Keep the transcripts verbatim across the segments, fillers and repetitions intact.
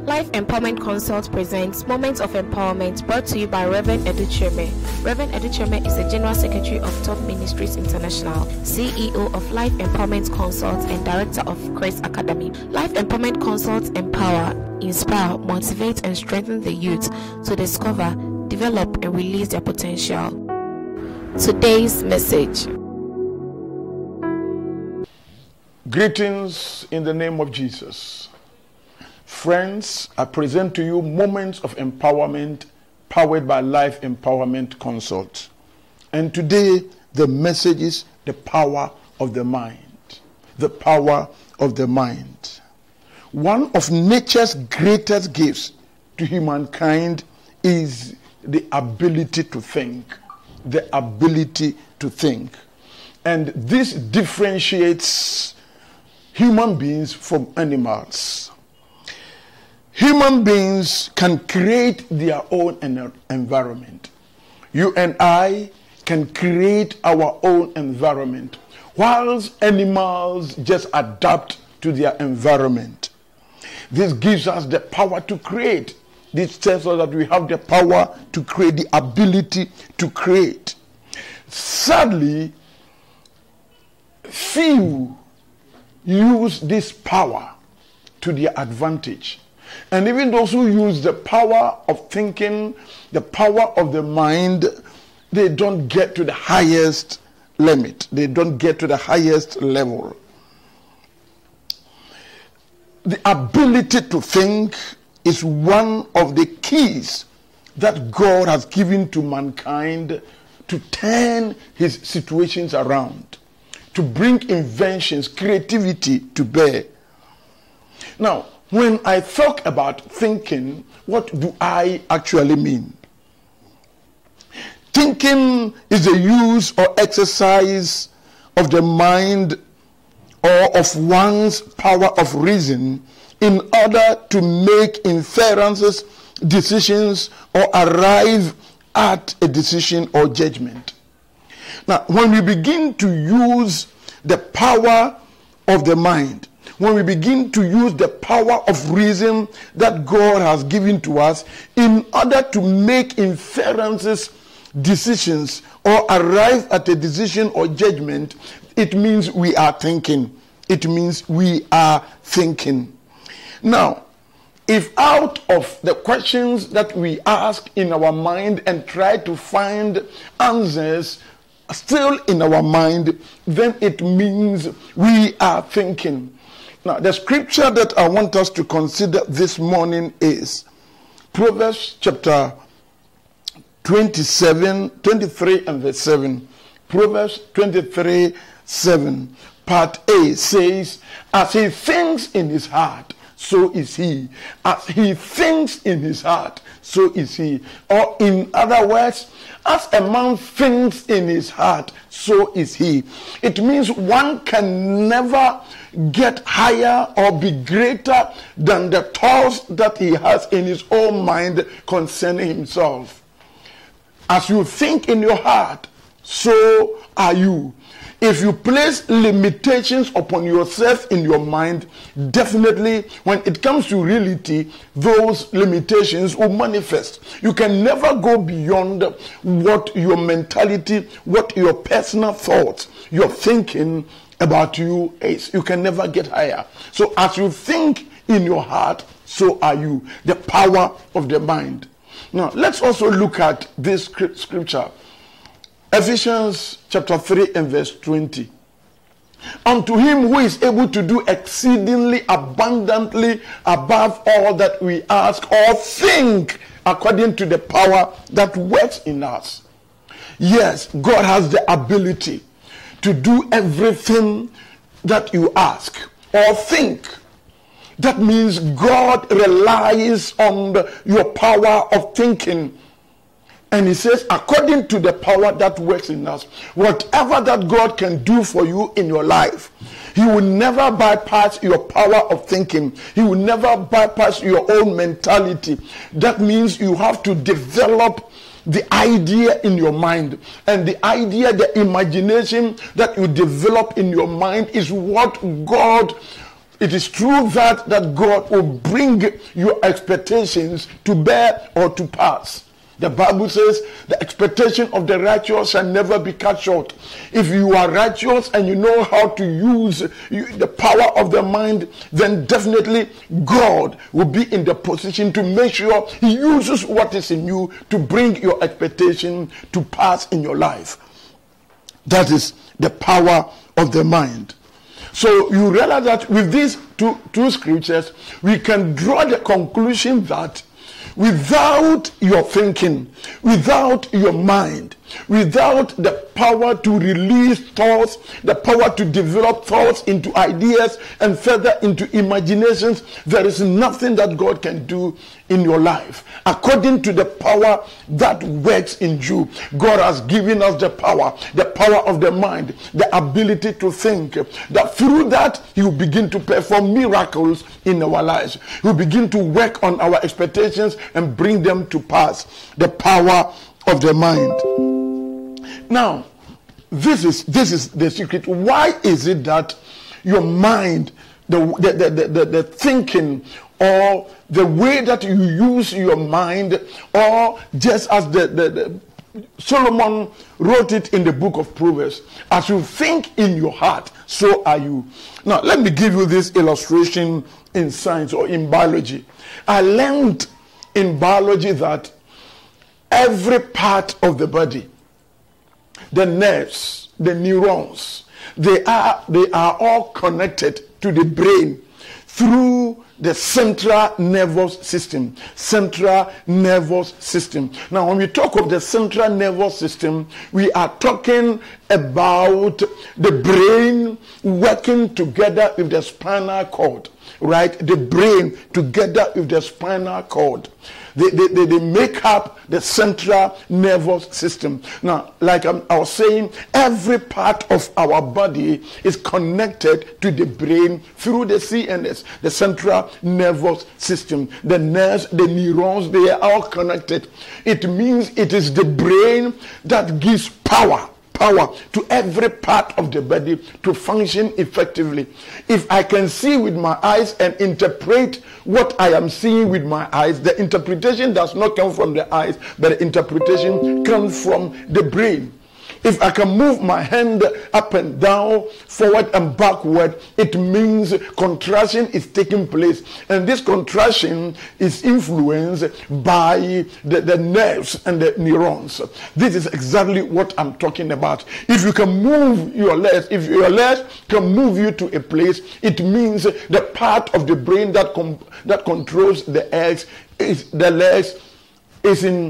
Life Empowerment Consult presents Moments of Empowerment, brought to you by Reverend Edu Chirme. Reverend Edu Chirme is the General Secretary of Top Ministries International, C E O of Life Empowerment Consult, and Director of Grace Academy. Life Empowerment Consults empower, inspire, motivate, and strengthen the youth to discover, develop, and release their potential. Today's message. Greetings in the name of Jesus. Friends, I present to you Moments of Empowerment powered by Life Empowerment Consult. And today the message is the power of the mind. The power of the mind. One of nature's greatest gifts to humankind is the ability to think. The ability to think. And this differentiates human beings from animals. Human beings can create their own environment. You and I can create our own environment, whilst animals just adapt to their environment. This gives us the power to create. This tells us that we have the power to create, the ability to create. Sadly, few use this power to their advantage. And even those who use the power of thinking, the power of the mind, they don't get to the highest limit. They don't get to the highest level. The ability to think is one of the keys that God has given to mankind to turn his situations around, to bring inventions, creativity to bear. Now, when I talk about thinking, what do I actually mean? Thinking is the use or exercise of the mind or of one's power of reason in order to make inferences, decisions, or arrive at a decision or judgment. Now, when we begin to use the power of the mind, when we begin to use the power of reason that God has given to us in order to make inferences, decisions, or arrive at a decision or judgment, it means we are thinking. It means we are thinking. Now, if out of the questions that we ask in our mind and try to find answers still in our mind, then it means we are thinking. Now, the scripture that I want us to consider this morning is Proverbs chapter twenty-seven, twenty-three and verse seven. Proverbs twenty-three, seven. Part A says, as he thinks in his heart, so is he. As he thinks in his heart, so is he. Or in other words, as a man thinks in his heart, so is he. It means one can never get higher or be greater than the thoughts that he has in his own mind concerning himself. As you think in your heart, so are you. If you place limitations upon yourself in your mind, definitely when it comes to reality, those limitations will manifest. You can never go beyond what your mentality, what your personal thoughts, your thinking about you is. You can never get higher. So as you think in your heart, so are you. The power of the mind. Now, let's also look at this scripture. Ephesians chapter three and verse twenty. Unto him who is able to do exceedingly abundantly above all that we ask or think, according to the power that works in us. Yes, God has the ability to do everything that you ask or think. That means God relies on the, your power of thinking. And he says, according to the power that works in us, whatever that God can do for you in your life, he will never bypass your power of thinking. He will never bypass your own mentality. That means you have to develop the idea in your mind. And the idea, the imagination that you develop in your mind is what God it is through that that God will bring your expectations to bear or to pass. The Bible says the expectation of the righteous shall never be cut short. If you are righteous and you know how to use the power of the mind, then definitely God will be in the position to make sure he uses what is in you to bring your expectation to pass in your life. That is the power of the mind. So you realize that with these two, two scriptures, we can draw the conclusion that without your thinking, without your mind, without the power to release thoughts, the power to develop thoughts into ideas and further into imaginations, there is nothing that God can do in your life. According to the power that works in you, God has given us the power, the power of the mind, the ability to think, that through that he will begin to perform miracles in our lives. He will begin to work on our expectations and bring them to pass. The power of the mind. Now, this is this is the secret. Why is it that your mind, the the the, the, the, the thinking, or the way that you use your mind, or just as the, the, the Solomon wrote it in the book of Proverbs, as you think in your heart, so are you. Now, let me give you this illustration in science or in biology. I learned in biology that every part of the body, the nerves, the neurons, they are they are all connected to the brain through the central nervous system. Central nervous system. Now, when we talk of the central nervous system, we are talking about the brain working together with the spinal cord, right? The brain together with the spinal cord. They, they, they, they make up the central nervous system. Now, like I'm, I was saying, every part of our body is connected to the brain through the C N S, the central nervous system. The nerves, the neurons, they are all connected. It means it is the brain that gives power. Power to every part of the body to function effectively. If I can see with my eyes and interpret what I am seeing with my eyes, the interpretation does not come from the eyes, but the interpretation comes from the brain. If I can move my hand up and down, forward and backward, it means contraction is taking place. And this contraction is influenced by the, the nerves and the neurons. This is exactly what I'm talking about. If you can move your legs, if your legs can move you to a place, it means the part of the brain that, com- that controls the legs, is, the legs is in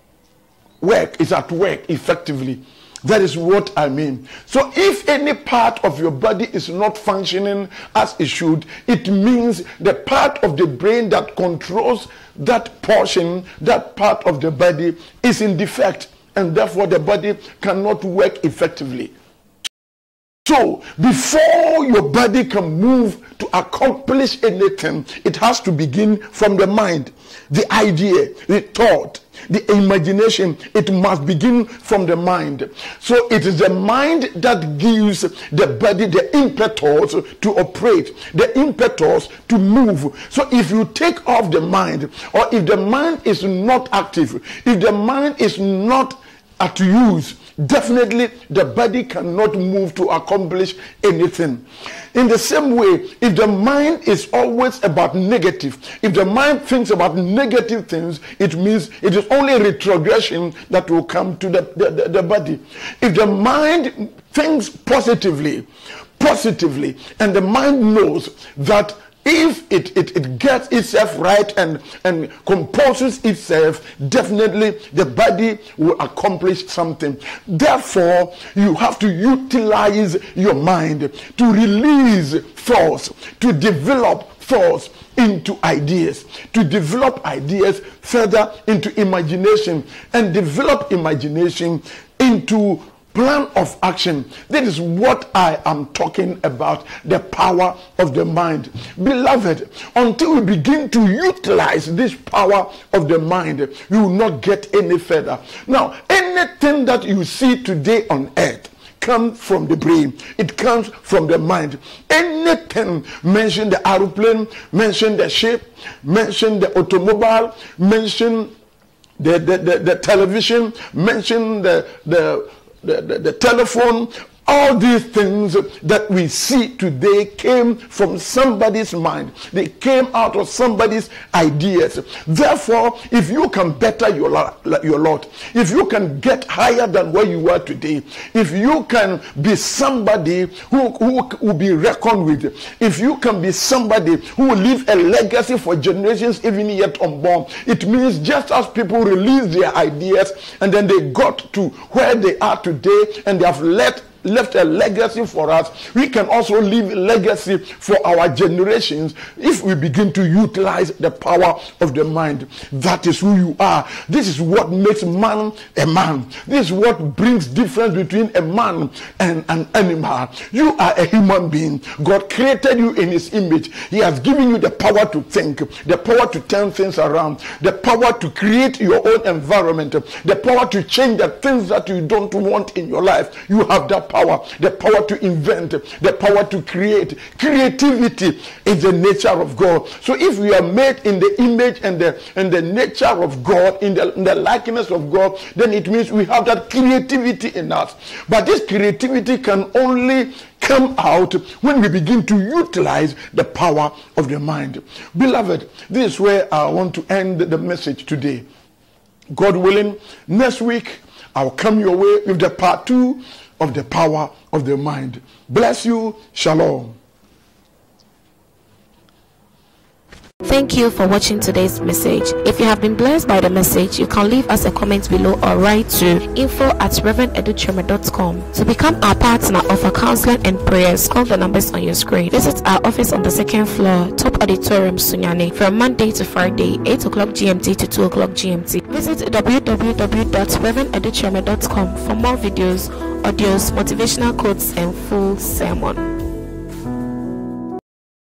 work, is at work effectively. That is what I mean. So if any part of your body is not functioning as it should, it means the part of the brain that controls that portion, that part of the body is in defect, and therefore the body cannot work effectively. So before your body can move to accomplish anything, it has to begin from the mind, the idea, the thought, the imagination. It must begin from the mind. So it is the mind that gives the body the impetus to operate, the impetus to move. So if you take off the mind, or if the mind is not active, if the mind is not at use, definitely the body cannot move to accomplish anything. In the same way, if the mind is always about negative, if the mind thinks about negative things, it means it is only retrogression that will come to the, the, the, the body. If the mind thinks positively, positively, and the mind knows that if it, it, it gets itself right and, and composes itself, definitely the body will accomplish something. Therefore, you have to utilize your mind to release thoughts, to develop thoughts into ideas, to develop ideas further into imagination, and develop imagination into plan of action. That is what I am talking about, the power of the mind. Beloved, until we begin to utilize this power of the mind, we will not get any further. Now, anything that you see today on earth comes from the brain. It comes from the mind. Anything, mention the aeroplane, mention the ship, mention the automobile, mention the, the, the, the television, mention the, the, the, the, the telephone. All these things that we see today came from somebody's mind. They came out of somebody's ideas. Therefore, if you can better your lot, your lot, if you can get higher than where you are today, if you can be somebody who, who will be reckoned with, if you can be somebody who will leave a legacy for generations even yet unborn, it means just as people release their ideas and then they got to where they are today and they have let left a legacy for us, we can also leave a legacy for our generations if we begin to utilize the power of the mind. That is who you are. This is what makes man a man. This is what brings difference between a man and an animal. You are a human being. God created you in his image. He has given you the power to think, the power to turn things around, the power to create your own environment, the power to change the things that you don't want in your life. You have that power, the power to invent, the power to create. Creativity is the nature of God. So if we are made in the image and the and the nature of God, in the, in the likeness of God, then it means we have that creativity in us. But this creativity can only come out when we begin to utilize the power of the mind. Beloved, this is where I want to end the message today. God willing, next week I'll come your way with the part two of the power of the mind. Bless you. Shalom. Thank you for watching today's message. If you have been blessed by the message, you can leave us a comment below or write to info at reverend educhireme dot com. To become our partner, offer counseling and prayers, call the numbers on your screen. Visit our office on the second floor, Top Auditorium, Sunyani, from Monday to Friday, eight o'clock G M T to two o'clock G M T. Visit w w w dot reverend educhireme dot com for more videos, audios, motivational quotes, and full sermon.